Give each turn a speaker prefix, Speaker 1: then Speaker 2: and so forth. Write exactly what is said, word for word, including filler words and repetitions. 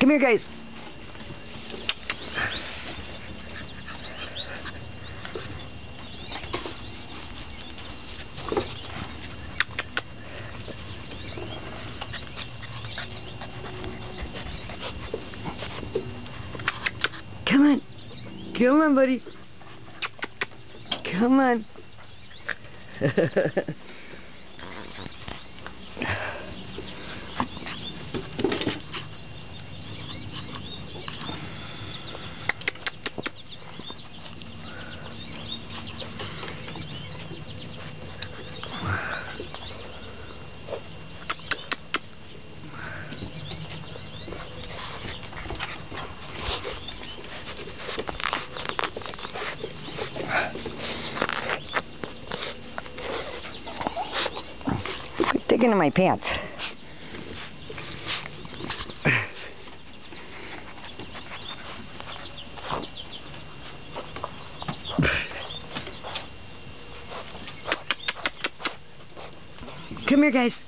Speaker 1: Come here, guys. Come on. Come on, buddy. Come on. Quit digging in my pants. Come here, guys.